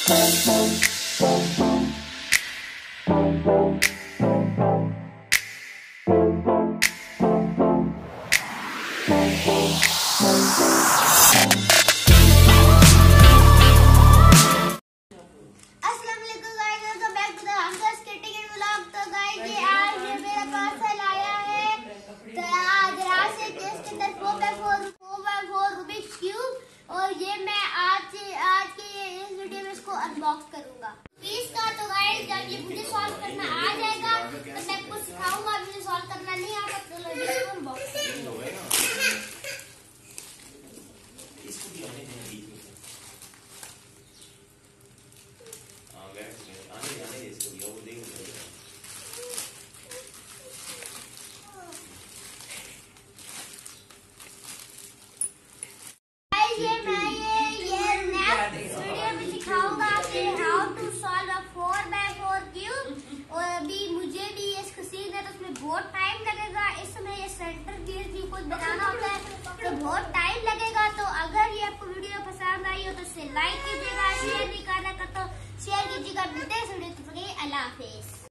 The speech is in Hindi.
और ये मैं आज के इस वीडियो में इसको अनबॉक्स करूंगा। पीस का तो गाइस जब ये मुझे सॉल्व करना आ जाएगा तो मैं आपको सिखाऊंगा। मुझे सॉल्व करना नहीं आता तो इसको अनबॉक्स करूंगा। बहुत टाइम लगेगा, इसमें ये सेंटर गेज भी कुछ बनाना होता है तो बहुत टाइम लगेगा। तो अगर ये आपको वीडियो पसंद आई हो तो इसे लाइक कीजिएगा, शेयर नहीं करना तो शेयर कीजिएगा। मिलते हैं अल्लाह हाफिज।